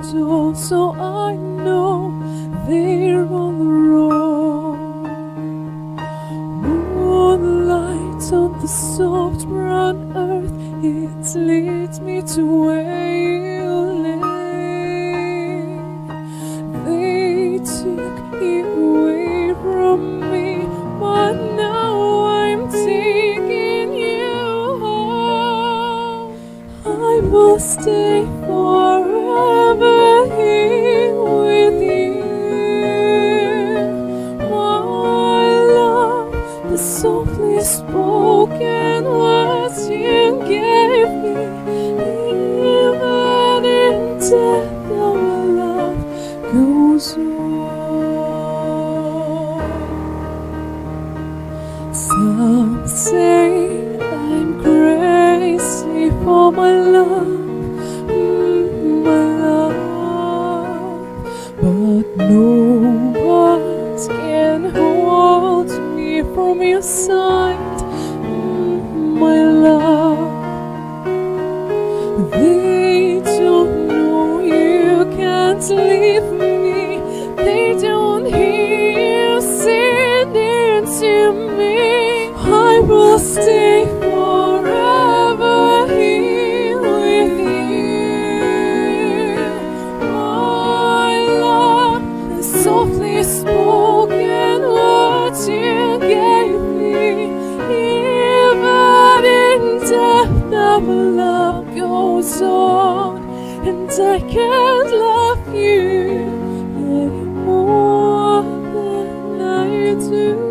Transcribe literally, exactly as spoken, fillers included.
goes on, so I know they're on the road. Moonlight on the soft brown earth, it leads me to where you lay. They took you away from me, but now I'm taking you home. I will stay forever here with you, my love. The softly spoken words you gave me, even in death our love goes on. Some say I'm crazy for my love, mm, my love, but no one can hold me from your side, mm, my love. They don't know you can't leave me, they don't hear you singing to me. I will stay forever here with you, my love. The softly spoken words you gave me, even in death our love goes on, and I can't love you any more than I do.